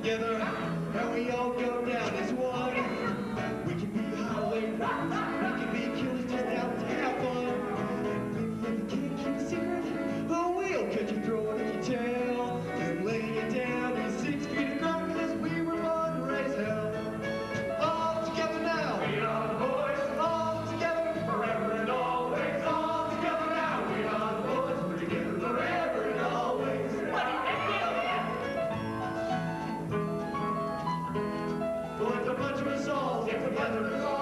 together, and we all go down as one. We can be highway robbers, we can be killers just out to have fun. And if you can't keep a secret, but we'll catch you throwing at your tail and laying you down in 6 feet of ground, 'cause we were born to raise hell. All together now, we are the boys. All together forever and always. All together now, we are the boys. We're together forever and always. Well, it's a bunch of us all. It's a bunch of us all.